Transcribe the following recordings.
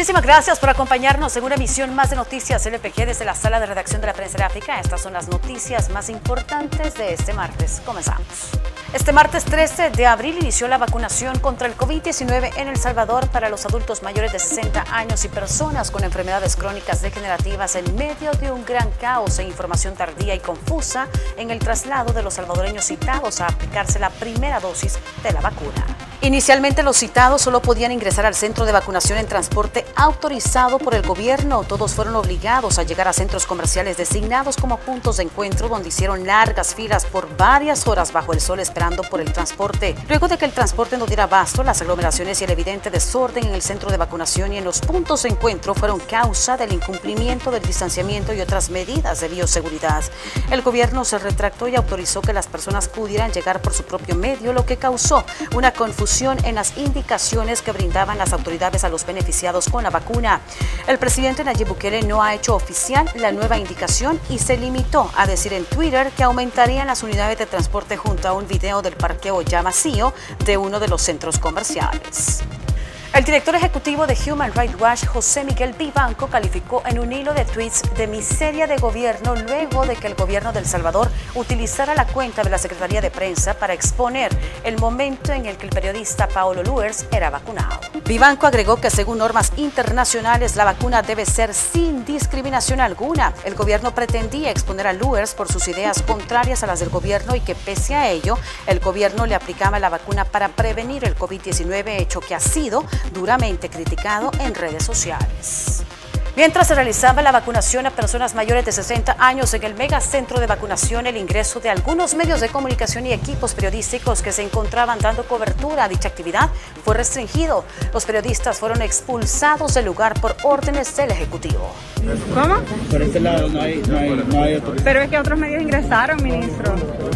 Muchísimas gracias por acompañarnos en una emisión más de Noticias LPG desde la sala de redacción de la Prensa Gráfica. Estas son las noticias más importantes de este martes. Comenzamos. Este martes 13 de abril inició la vacunación contra el COVID-19 en El Salvador para los adultos mayores de 60 años y personas con enfermedades crónicas degenerativas en medio de un gran caos e información tardía y confusa en el traslado de los salvadoreños citados a aplicarse la primera dosis de la vacuna. Inicialmente los citados solo podían ingresar al centro de vacunación en transporte autorizado por el gobierno. Todos fueron obligados a llegar a centros comerciales designados como puntos de encuentro, donde hicieron largas filas por varias horas bajo el sol esperando por el transporte. Luego de que el transporte no diera abasto, las aglomeraciones y el evidente desorden en el centro de vacunación y en los puntos de encuentro fueron causa del incumplimiento del distanciamiento y otras medidas de bioseguridad. El gobierno se retractó y autorizó que las personas pudieran llegar por su propio medio, lo que causó una confusión en las indicaciones que brindaban las autoridades a los beneficiados con la vacuna. El presidente Nayib Bukele no ha hecho oficial la nueva indicación y se limitó a decir en Twitter que aumentarían las unidades de transporte junto a un video del parqueo ya vacío de uno de los centros comerciales. El director ejecutivo de Human Rights Watch, José Miguel Vivanco, calificó en un hilo de tweets de miseria de gobierno luego de que el gobierno de El Salvador utilizara la cuenta de la Secretaría de Prensa para exponer el momento en el que el periodista Paolo Luers era vacunado. Vivanco agregó que según normas internacionales la vacuna debe ser sin discriminación alguna. El gobierno pretendía exponer a Luers por sus ideas contrarias a las del gobierno y que pese a ello el gobierno le aplicaba la vacuna para prevenir el COVID-19, hecho que ha sido duramente criticado en redes sociales. Mientras se realizaba la vacunación a personas mayores de 60 años en el megacentro de vacunación, el ingreso de algunos medios de comunicación y equipos periodísticos que se encontraban dando cobertura a dicha actividad fue restringido. Los periodistas fueron expulsados del lugar por órdenes del Ejecutivo. ¿Cómo? Por este lado no hay otro. Pero es que otros medios ingresaron, ministro.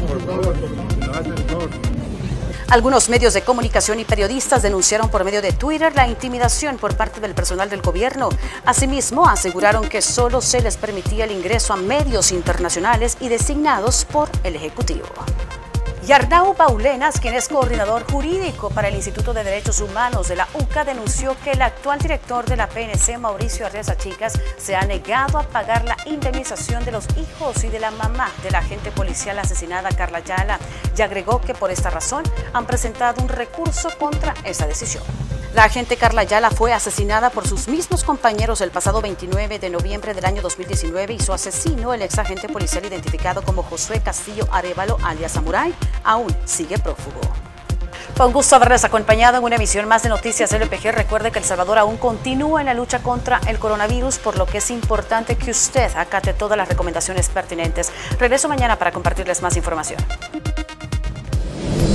Algunos medios de comunicación y periodistas denunciaron por medio de Twitter la intimidación por parte del personal del gobierno. Asimismo, aseguraron que solo se les permitía el ingreso a medios internacionales y designados por el Ejecutivo. Yarnau Baulenas, quien es coordinador jurídico para el Instituto de Derechos Humanos de la UCA, denunció que el actual director de la PNC, Mauricio Arreza Chicas, se ha negado a pagar la indemnización de los hijos y de la mamá de la agente policial asesinada Carla Ayala, y agregó que por esta razón han presentado un recurso contra esa decisión. La agente Carla Ayala fue asesinada por sus mismos compañeros el pasado 29 de noviembre del año 2019 y su asesino, el ex agente policial identificado como Josué Castillo Arévalo, alias Samurai, aún sigue prófugo. Fue un gusto haberles acompañado en una emisión más de Noticias LPG. Recuerde que El Salvador aún continúa en la lucha contra el coronavirus, por lo que es importante que usted acate todas las recomendaciones pertinentes. Regreso mañana para compartirles más información.